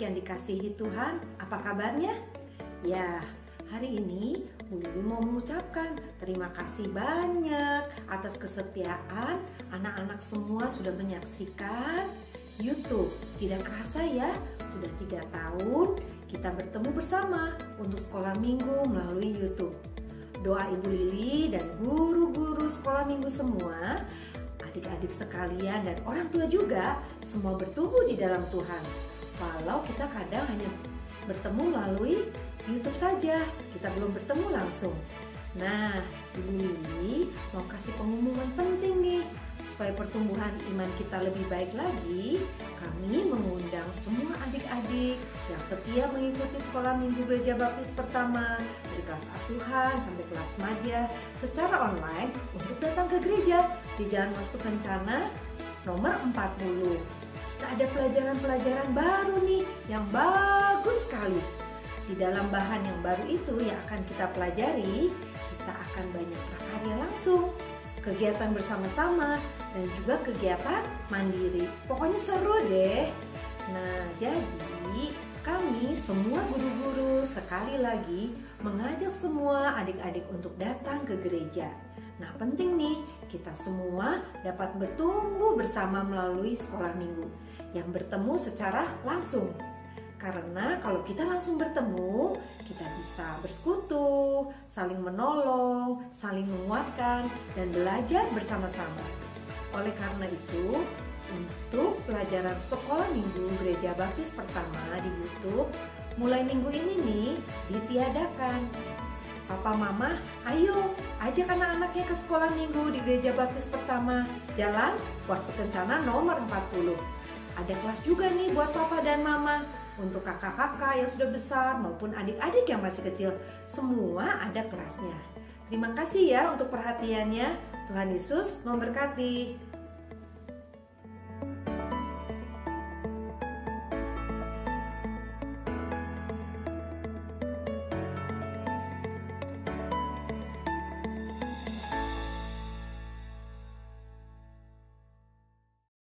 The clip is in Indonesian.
yang dikasihi Tuhan, apa kabarnya? Ya, hari ini Bu Lili mau mengucapkan terima kasih banyak atas kesetiaan anak-anak semua sudah menyaksikan YouTube. Tidak kerasa ya, sudah 3 tahun kita bertemu bersama untuk sekolah minggu melalui YouTube. Doa Ibu Lili dan guru-guru sekolah minggu semua, adik-adik sekalian dan orang tua juga, semua bertumbuh di dalam Tuhan. Walau kita kadang hanya bertemu melalui YouTube saja, kita belum bertemu langsung. Nah, Ibu Lili mau kasih pengumuman penting nih. Supaya pertumbuhan iman kita lebih baik lagi, kami mengundang semua adik-adik yang setia mengikuti sekolah minggu Gereja Baptis Pertama dari kelas asuhan sampai kelas madya secara online untuk datang ke gereja di Jalan Wastu Kencana nomor 40. Kita ada pelajaran-pelajaran baru nih yang bagus sekali. Di dalam bahan yang baru itu yang akan kita pelajari, kita akan banyak prakarya langsung, kegiatan bersama-sama, dan juga kegiatan mandiri. Pokoknya seru deh. Nah, jadi kami semua guru-guru sekali lagi mengajak semua adik-adik untuk datang ke gereja. Nah, penting nih kita semua dapat bertumbuh bersama melalui sekolah minggu yang bertemu secara langsung. Karena kalau kita langsung bertemu, kita bisa bersekutu, saling menolong, saling menguatkan, dan belajar bersama-sama. Oleh karena itu, untuk pelajaran sekolah minggu Gereja Baptis Pertama di YouTube, mulai minggu ini nih ditiadakan. Papa Mama, ayo ajak anak-anaknya ke sekolah minggu di Gereja Baptis Pertama, Jalan Wastu Kencana nomor 40. Ada kelas juga nih buat Papa dan Mama. Untuk kakak-kakak yang sudah besar maupun adik-adik yang masih kecil, semua ada kelasnya. Terima kasih ya untuk perhatiannya. Tuhan Yesus memberkati.